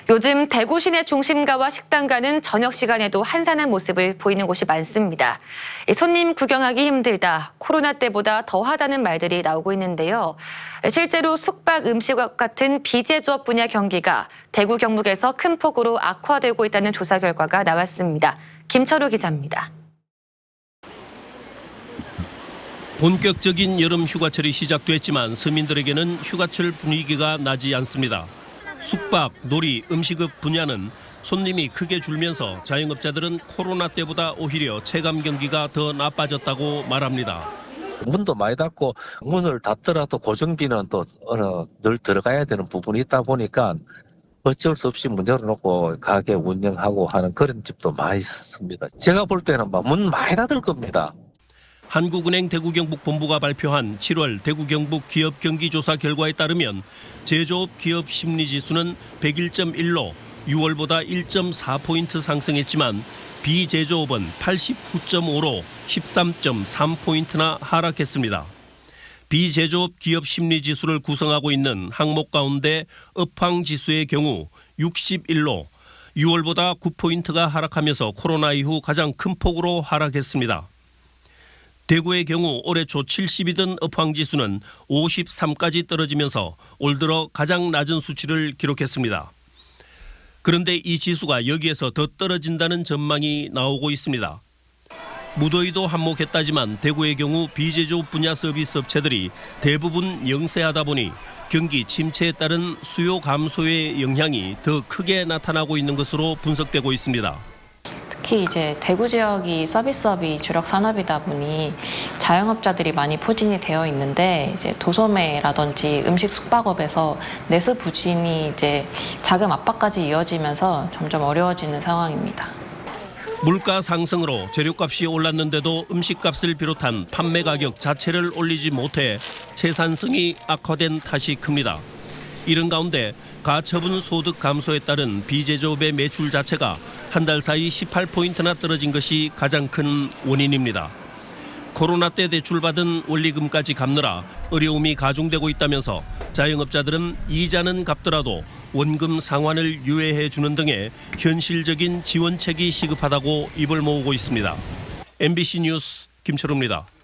요즘 대구 시내 중심가와 식당가는 저녁 시간에도 한산한 모습을 보이는 곳이 많습니다. 손님 구경하기 힘들다, 코로나 때보다 더하다는 말들이 나오고 있는데요. 실제로 숙박 음식업 같은 비제조업 분야 경기가 대구 경북에서 큰 폭으로 악화되고 있다는 조사 결과가 나왔습니다. 김철우 기자입니다. 본격적인 여름 휴가철이 시작됐지만 서민들에게는 휴가철 분위기가 나지 않습니다. 숙박, 놀이, 음식업 분야는 손님이 크게 줄면서 자영업자들은 코로나 때보다 오히려 체감 경기가 더 나빠졌다고 말합니다. 문도 많이 닫고 문을 닫더라도 고정비는 또 늘 들어가야 되는 부분이 있다 보니까 어쩔 수 없이 문 열어놓고 가게 운영하고 하는 그런 집도 많이 있습니다. 제가 볼 때는 문 많이 닫을 겁니다. 한국은행 대구경북본부가 발표한 7월 대구경북 기업 경기조사 결과에 따르면 제조업 기업 심리지수는 101.1로 6월보다 1.4포인트 상승했지만 비제조업은 89.5로 13.3포인트나 하락했습니다. 비제조업 기업 심리지수를 구성하고 있는 항목 가운데 업황지수의 경우 61로 6월보다 9포인트가 하락하면서 코로나 이후 가장 큰 폭으로 하락했습니다. 대구의 경우 올해 초 70이던 업황지수는 53까지 떨어지면서 올 들어 가장 낮은 수치를 기록했습니다. 그런데 이 지수가 여기에서 더 떨어진다는 전망이 나오고 있습니다. 무더위도 한몫했다지만 대구의 경우 비제조업 분야 서비스 업체들이 대부분 영세하다 보니 경기 침체에 따른 수요 감소의 영향이 더 크게 나타나고 있는 것으로 분석되고 있습니다. 특히 이제 대구 지역이 서비스업이 주력 산업이다 보니 자영업자들이 많이 포진이 되어 있는데 이제 도소매라든지 음식 숙박업에서 내수 부진이 이제 자금 압박까지 이어지면서 점점 어려워지는 상황입니다. 물가 상승으로 재료값이 올랐는데도 음식값을 비롯한 판매 가격 자체를 올리지 못해 채산성이 악화된 탓이 큽니다. 이런 가운데 가처분 소득 감소에 따른 비제조업의 매출 자체가 한 달 사이 18포인트나 떨어진 것이 가장 큰 원인입니다. 코로나 때 대출받은 원리금까지 갚느라 어려움이 가중되고 있다면서 자영업자들은 이자는 갚더라도 원금 상환을 유예해 주는 등의 현실적인 지원책이 시급하다고 입을 모으고 있습니다. MBC 뉴스 김철우입니다.